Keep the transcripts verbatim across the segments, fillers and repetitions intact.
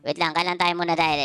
Wait lang, kailan tayo muna dahil.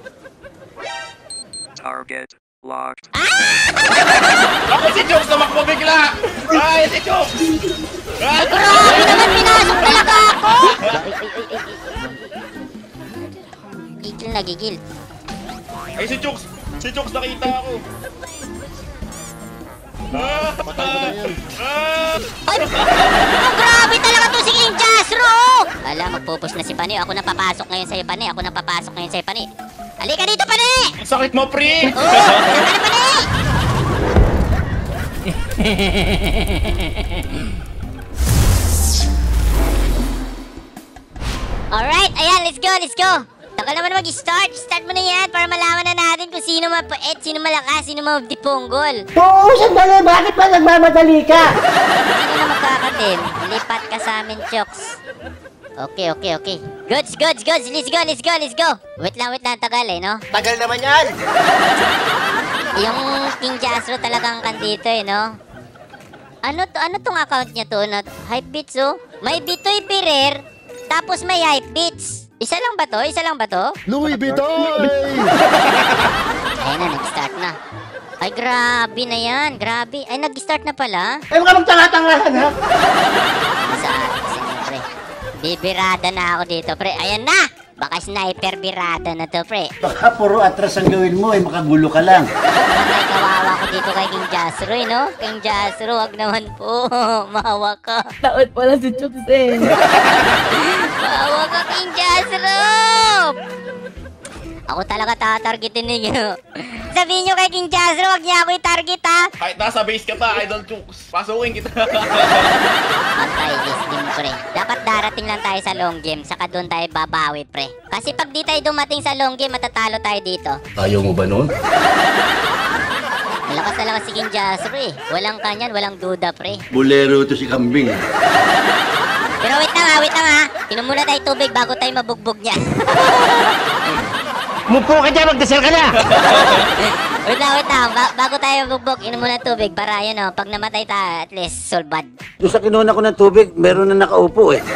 Target locked. Ako si Chokes tumakbo bigla! Ay, si Chokes! Ay, Grabe naman, pinasok talaga ako! Gigil na, gigil. Ay, si Chokes! Si Chokes nakita ako! Ah! Ah! Ay! Oh, grabe talaga to si King Jasro! Ala, magpupush na si Pani. Ako na papasok ngayon sa'yo, Pani. Ako na papasok ngayon sa'yo, Pani. Halika dito, Pani! Ang sakit mo, pre! Oo! Halika na, Pani! Alright, ayan, let's go, let's go! Taka naman mag-start. Start mo na yan para malaman na natin kung sino mapait, sino malakas, sino madipunggol. Oo, sandali. Bakit ba nagmamadali ka? Sino na magkakatim? Lipat ka sa amin, Chokes. Okay, okay, okay. Goods, goods, goods. Let's go, let's go, let's go. Wait lang, wait lang. Tagal eh, no? Tagal naman yan. Yung King Jasro talagang kandito eh, no? Ano to? Ano tong account niya to? No? Hypebeats, oh. May Bitoy Pirer, tapos may Hypebeats. Isa lang ba to? Isa lang ba to? Louis Vuitton! Ayun na, nag-start na. Ay, grabe na yan. Grabe. Ay, nag-start na pala. Ay, mga magtanga-tangahan, ha? Sa akin, pre. Bibirada na ako dito, pre. Ayan na! Baka sniper birada na to, pre. Baka puro atras ang gawin mo, eh. Makagulo ka lang. Patay kawawa ko dito kay King Jasro, eh, no? King Jasro, wag naman po. Mahawa ka. Taot pala si Chooks eh. Mahawa ka, King Jasro! Ako talaga tatargetin ninyo. Sabihin nyo kay King Jasro, wag niya ako i-target, ha? Kahit nasa base ka pa, Idol Chokes. Pasukin kita. Patay, this game, pre. Dapat darating lang tayo sa long game, saka doon tayo babawi, pre. Kasi pag di tayo dumating sa long game, matatalo tayo dito. Ayaw mo ba nun? Malakas talaga si King Jasro, eh. Walang kanyan, walang duda, pre. Bolero to si Kambing. Pero wait lang, ha, wait lang, ha. Inom muna tayo tubig bago tayo mabugbog niya. Mupo ka dyan, magdasal ka na. Wait lang, wait lang. Ba bago tayo mabugbog, inom muna tubig para, yun, oh, pag namatay tayo, at least, solbad. Doon sa kinuha ko ng tubig, meron na nakaupo, eh.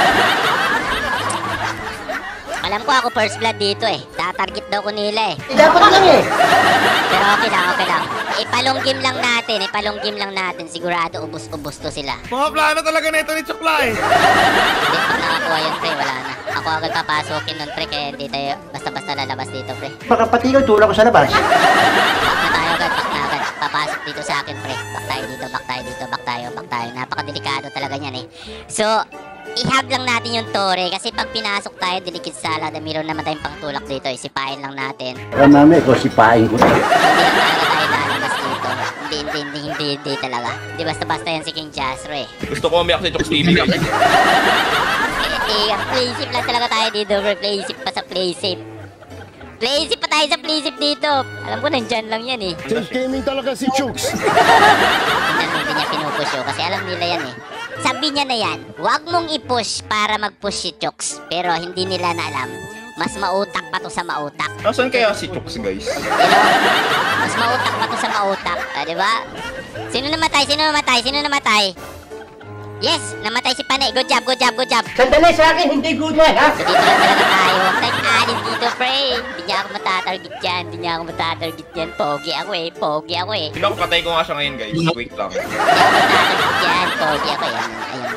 Alam ko ako first blood dito, eh. Tatarget daw ko nila, eh. Eh, dapat lang, eh. Pero okay lang, okay lang. Ipalong game lang natin, ipalong game lang natin. Sigurado ubos-ubos to sila. Mga plano talaga na ito ni Chokla, eh. Hindi, pag nakakuha yun, pre, wala na. Ako agad papasokin nun, pre, kaya hindi tayo basta-basta lalabas dito, pre. Baka pati ikaw tulak ko sa labas. Back na tayo agad, back na agad. Papasok dito sa akin, pre. Back tayo dito, back tayo dito, back tayo, back tayo. Napakadelikado talaga niyan, eh. So, ihag lang natin yung tore kasi pag pinasok tayo, dilikid sala, meron naman tayong pangtulak dito, isipain lang natin. Kaya mami, ikaw sipain ko. Hindi lang talaga tayo lalabas dito. Hindi, hindi, hindi, hindi, hindi talaga. Hindi basta-basta yan si King Jasro, eh. Gusto ko umiyak si Chokes T V, guys. Eh, eh, play safe lang talaga tayo dito, bro. Play safe pa sa play safe. Play safe pa tayo sa play safe dito. Alam ko, nandyan lang yan, eh. Safe gaming talaga si Chooks. Tingnan mo, hindi niya pinupush yun kasi alam nila yan, eh. Sabi niya na yan, huwag mong i-push para mag-push si Chooks. Pero hindi nila na alam, mas mautak pa to sa mautak. Nasaan kaya si Chokes, guys? You know? Mas mautak pa to sa mautak. Ah, diba? Sino namatay? Sino namatay? Sino namatay? Yes! Namatay si Panay. Good job, good job, good job. Sandali sa akin, hindi good yan, ha? So dito lang talaga tayo. Huwag tayong alis dito, pre. Hindi niya ako matatarget dyan. Hindi niya ako matatarget dyan. Pogi ako eh. Pogi ako eh. Tingnan ko, patay ko nga siya ngayon, guys. Wait lang. Hindi ako matatarget dyan. Pogi ako. Ayan, ayan.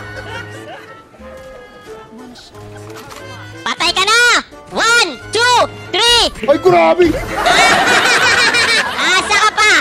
Patay ka na! One, two, three! Ay, grabe! Asa ka pa!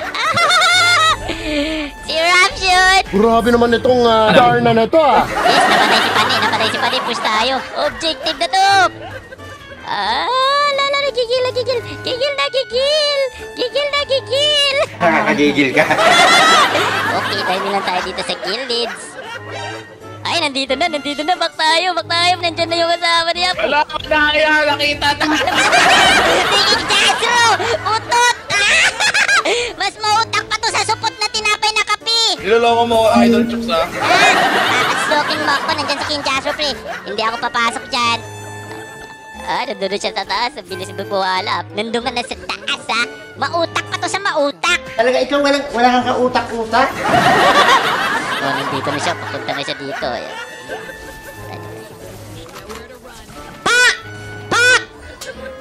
Si Rapshot! Grabe naman itong uh, Darna na to, ah. Yes, napatay si Pani, napatay si Pani, push tayo. Objective na to! Ah, lala, nagigil, nagigil. Gigil na, gigil. Gigil na, gigil. Nakakagigil ka. Okay, tayo nilang tayo dito sa Guildids. Ay, nandito na, nandito na. Back tayo, back tayo. Nandyan na yung kasama niya. Wala ko na kaya, nakita na. Tingin Jasro! Utot! Mas mautak pa to sa supot na tinapay na kape. Niloloko mo, Idol Chokes, ha? Ah, kakaslokin mo ako. Nandyan si King Jasro, pre. Hindi ako papasok dyan. Ah, nandun na siya sa taas. Ang bilis bubuwala. Nandun ka na sa taas, ha? Mautak pa to sa mautak. Talaga ikaw walang, wala kang kautak-utak. Oh, nandito na siya. Papunta na siya dito. Ayan. Pa! Pa!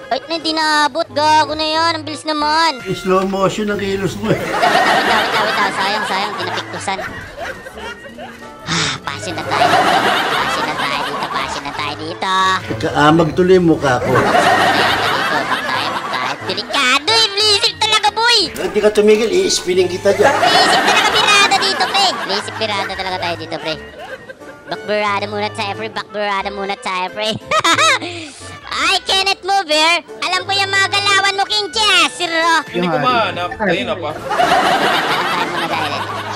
Ay, na, hindi naabot. Gago na yan. Ang bilis naman. Slow motion ang kilos mo eh. Wait lang, wait lang, wait lang, wait lang, wait lang. Sayang, sayang. Hindi napiktusan. Ah, pasin na tayo dito. Pasin na tayo dito. Pasin na tayo dito. Kaamag tuloy yung mukha ko. Ayan na dito. Back tayo, back tayo. Delikado eh. Blisip talaga, boy. Hindi ka tumigil, i-spinning kita dyan. Blisip talaga birada dito, pre. Blisip birada talaga tayo dito, pre. Bakburada muna tayo, pre. Bakburada muna tayo, pre. Ay, Kenneth Mover. Alam ko yung mga galawan mo, King Jazero. Hindi ko mahanap. Ayun na pa. Tayo muna dahil.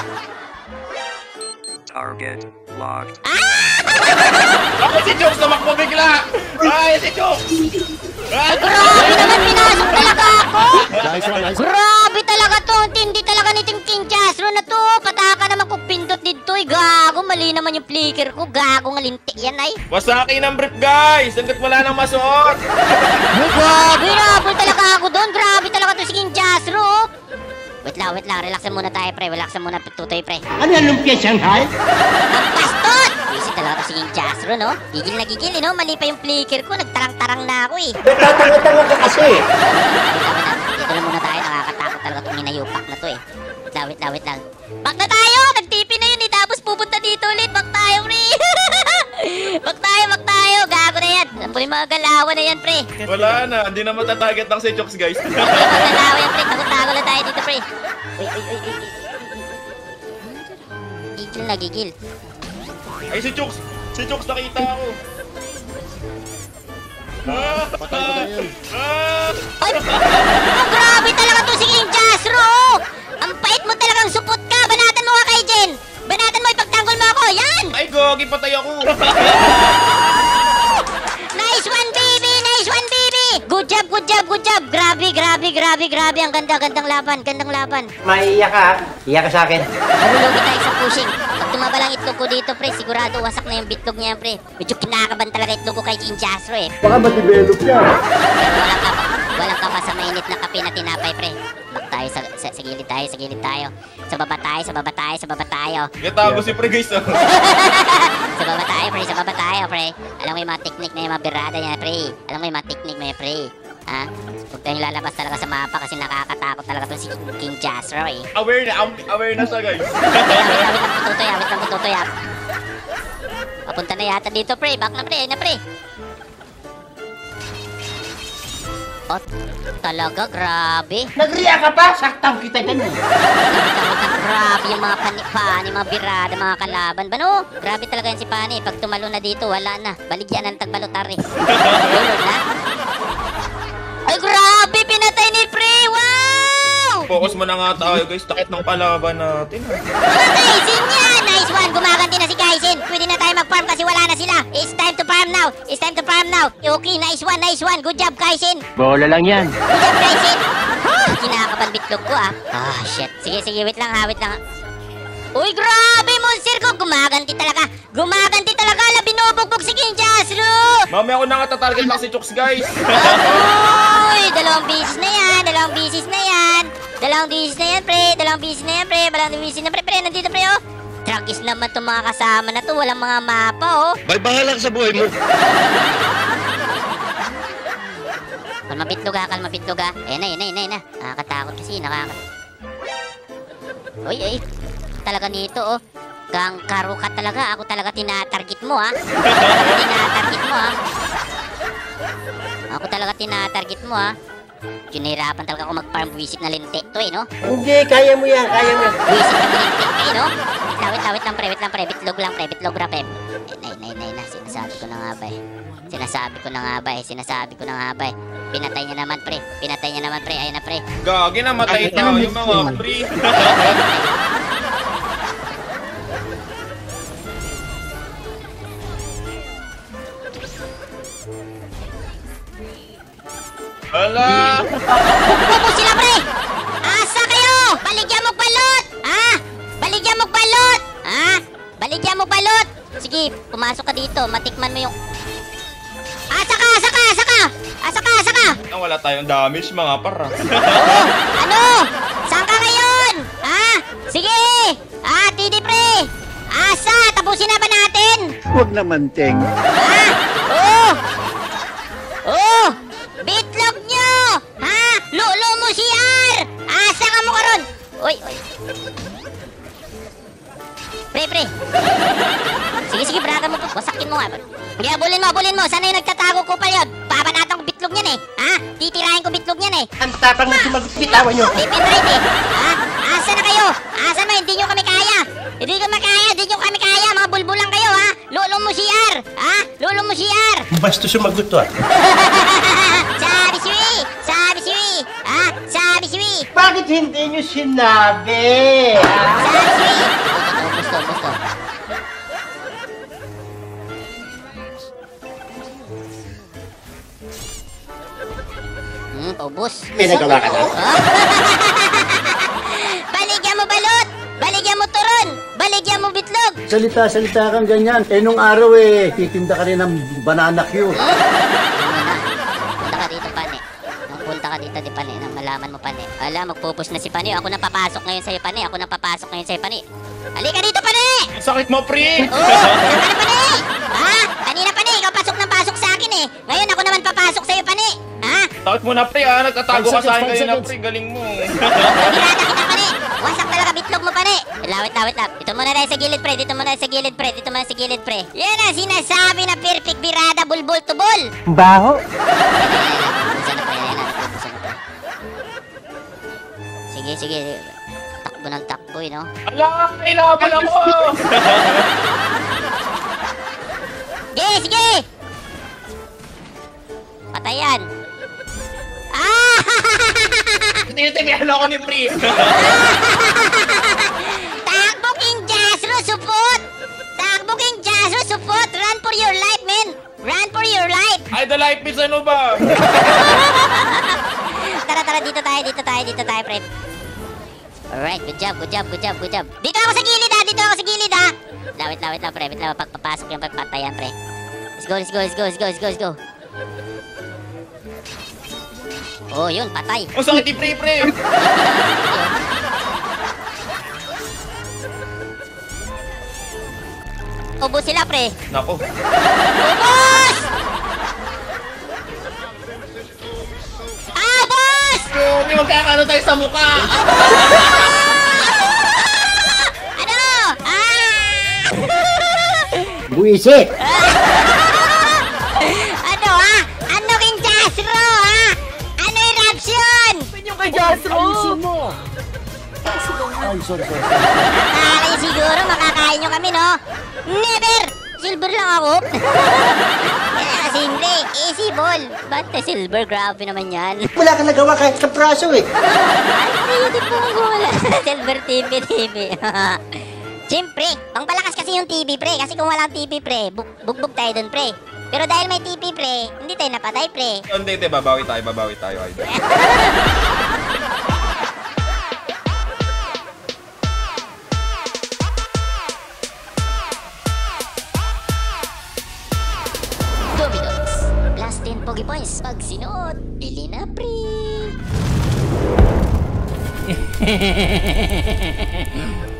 Target locked. Ako si Chokes tumakbo bigla. Ay, si Chokes. Ay, Grabe naman, pinasok talaga ako. Nice one, nice one. Grabe talaga to. Ang tindi talaga ni Team King Jazero na to. Pataka naman kung pindot dito. Eh. Gago, mali naman yung flicker ko. Gago nga linti yan ay. Wasaki ng brief, guys. Hanggat wala nang masuot. Ay, grabe, rabol talaga ako doon. Grabe talaga to si King Jazero. Wait lang, wait lang. Relaxan muna tayo, pre. Relaxan muna, tutoy, pre. Ano yan, lumpia Shanghai? Ang bastot! Busy talaga to si King Jazero, no? Gigil na gigil, eh, no? Mali pa yung flicker ko. Nagtarang-tarang na ako, eh. Nagtatanga-tanga ka kasi. Dito lang muna tayo. Nakakatakot talaga itong hinayupak na to, eh. Wait lang, wait lang, wait lang. Back na tayo! Nag-tipi na yun, eh. Tapos pupunta dito ulit. Back tayo, pre. Back tayo, back tayo. Gago na yan. Alam ko yung mga galawan na yan, pre. Wala na. Hindi na matatarget ng si Chokes, guys. Ay, mga galawan yan, pre. Tago-tago na tayo dito, pre. Uy, uy, uy, uy, uy. Gigil na, gigil. Ay, si Chokes. Si Chokes nakita ako. Ah! Patay ko na yan. Ah! Ay! Oh, grabe talaga to si King Jazero! Ang pait mo talagang supot ka! Banatan mo ka kay Jen! Banatan mo, ipagtanggol mo ako! Yan! Ay, gogi, patay ako. Nice one, baby! Nice one, baby! Good job, good job, good job! Grabe, grabe, grabe, grabe! Ang ganda, gandang laban, gandang laban! Maiiyak ka. Iyak ka sa akin. Nalulogi tayo sa pushing. Pag tumaba lang itlog ko dito, pre, sigurado wasak na yung bitlog niya, pre. Medyo kinakaban talaga itlog ko kay King Jazero, eh. Baka ma-develop yan. Pero walang kapa, walang kapa sa mainit na kape na tinapay, pre. Back tayo, sa, sa, sa gilid tayo, sa gilid tayo. Sa baba tayo, sa baba tayo, sa baba tayo. Gatago si Pre, guys. ah. Sa baba tayo, pre, sa baba tayo, pre. Alam mo yung mga technique na yung mga birada niya, pre. Alam mo yung mga technique na yung pre. Ha? Huwag tayong lalabas talaga sa mapa kasi nakakatakot talaga to si King Jazero, eh. Aware na. am- Aware na siya, guys. Wait lang, wait lang, wait lang, pututoy, ah, wait lang, pututoy, ah. Papunta na yata dito, pre. Back na, pre, ayun na, pre. Oh, talaga, grabe. Nagriya ka pa? Saktang kita dyan eh. Grabe yung mga pani-pani, mga birada, mga kalaban. Bano? Grabe talaga yan si Pani. Pag tumalo na dito, wala na. Baligyan na ng tagbalotari. Tulog na. Ay, grabe! Pinatay ni Pre! Wow! Focus mo na nga tayo, guys. Takit ng kalaban natin. ah. Mga Kaisin yan! Nice one! Gumaganti na si Kaisin. Pwede na tayo mag-farm kasi wala na sila. It's time to farm now. It's time to farm now. Okay, nice one, nice one. Good job, Kaisin. Bola lang yan. Good job, Kaisin. Ah, kinakapan bitlog ko, ah. Ah, shit. Sige, sige. Wait lang, ha. Wait lang. Uy, grabe, monster ko. Gumaganti talaga. Gumaganti talaga. Ala, binubugbog si King Jazero. Mamaya ako na nga tatarget lang si Chokes, guys. Uy, dalawang bisis na yan. Dalawang bisis na yan. Dalawang bisis na yan, pre. Dalawang bisis na yan, pre. Dalawang bisis na, pre. Pre, nandito, pre, oh. Tragis naman itong mga kasama na to. Walang mga mapa, oh. Bye bahala ka sa buhay mo. Kalma bitlog ha, kalma bitlog ha. Ayan na, ayan na, ayan na, ayan na. Nakakatakot kasi, nakaka... Uy, uy. Talaga nito, oh. Gangkaro ka talaga. Ako talaga tinatarget mo, ha. Ako talaga tinatarget mo, ha. Ako talaga tinatarget mo, ha. Kinahirapan talaga ako mag-farm visit na linti to, eh, no? Hindi, kaya mo yan, kaya mo yan. Visit na linti, eh, no? Wait lang, wait lang, wait lang, pre, wait lang, pre. Bitlog lang, pre, bitlog ra, pre. Nay, nay, nay, na. Sinasabi ko na nga ba, eh. Sinasabi ko na nga ba, eh. Sinasabi ko na nga ba, eh. Pinatay niya naman, pre. Pinatay niya naman, pre. Ayun na, pre. Gagi, namatay na yung mga pre. Hala! Bubo sila, pre! Asa kayo! Baligyan mo balot! Ha? Baligyan mo balot! Ha? Baligyan mo balot! Sige, pumasok ka dito. Matikman mo yung... Asa ka! Asa ka! Asa ka! Asa ka! Asa ka! Ang wala tayong damage, mga para. Oh, ano? Saan ka ngayon? Ha? Sige! Ah, T D, pre! Asa! Tapusin na ba natin? Huwag naman, Teng. Ha? Oh! Oh! Bitlog Balikin mo nga. Hindi, abulin mo, abulin mo. Sana yung nagtatago ko pa yun. Papanatan ko bitlog niyan eh. Ha? Titirahin ko bitlog niyan eh. Ang tapang na sumagot, bitawan nyo. Tip and right eh. Ha? Asa na kayo? Asa na? Hindi nyo kami kaya. Hindi nyo makaya. Hindi nyo kami kaya. Mga bulbulang kayo ha. Lulong mo si R. Ha? Lulong mo si R. Basta sumagot to ah. Sabi si Wee. Sabi si Wee. Ha? Sabi si Wee. Bakit hindi nyo sinabi? Sabi si Wee. Gusto, gusto, gusto. Hmm, paubos. May nagawa ka na? Baligyan mo balot! Baligyan mo turon! Baligyan mo bitlog! Salita-salita kang ganyan. Eh, nung araw eh, titinda ka rin ng banana Q. Ano na? Punta ka dito, Pane. Nung punta ka dito, di Pane, nang malaman mo, Pane. Ala, magpupus na si Pane. Ako nang papasok ngayon sa'yo, Pane. Ako nang papasok ngayon sa'yo, Pane. Halika dito, Pane! Ang sakit mo, pre! Oo! Saan ka na, Pane? Ha? Kanina, Pane, ikaw pasok ng pasok sa akin eh. Ngayon, ako naman papasok sa'yo, Pane. Ha? Sakit mo na, pre, ah. Nagtatago ka Five sa akin seconds, ngayon na, five pre. Galing mo. Nagilata kita, Pane. Wasak talaga bitlog mo, Pane. Lawit, lawit, lawit. Dito muna tayo sa gilid, pre. Dito muna tayo sa gilid, pre. Dito muna sa gilid, pre. Yan ang sinasabi na perfect birada, bulbul to bul. Baho. Busan na, pre. Yan na, busan na, pre. Sige, sige. Takbo ng takbo, eh, no? Ala, kailaban ako! Sige, sige! Patayan. Ah! Tinitimihan ako ni pre. Takbo King Jasro, support! Takbo King Jasro, support! Run for your life, man! Run for your life! Ay, the life is ano ba? Tara, tara, dito tayo, dito tayo, dito tayo, pre. Alright, good job, good job, good job, good job. Dito ako sa gilid, ha! Dito ako sa gilid, ha! Lawit, lawit lang, pre. Wait lang, pagpapasok yung pagpatayan, pre. Let's go, let's go, let's go, let's go, let's go, let's go. Oh, yun, patay. Ang sakit ni pre, pre. Ubus sila, pre. Nako. Ubus! Ah, boss! Hindi magkakano tayo sa mukha. Ano? Ah! Buisit! Ano, ha? Ano King Jasro, ha? Ano yung reaction? Yung kay Jasro. Ayusin mo! Ay, sorry, sorry. Akala siguro makakain nyo kami, no? Never! Silver lang ako. Kaya simple, easy ball. Ba't na silver? Grabe naman yan. Wala kang nagawa kahit sa praso eh. Ay, hindi po gula. Silver T V, T V. Siyempre, pangpalakas kasi yung T V, pre. Kasi kung walang T V, pre, bug bugbog tayo dun, pre. Pero dahil may T V, pre, hindi tayo napatay, pre. Hindi, hindi. Babawi tayo, babawi tayo, idol. Domino's. Plus ten Pogi Points. Pag sinuot, bili na, pre.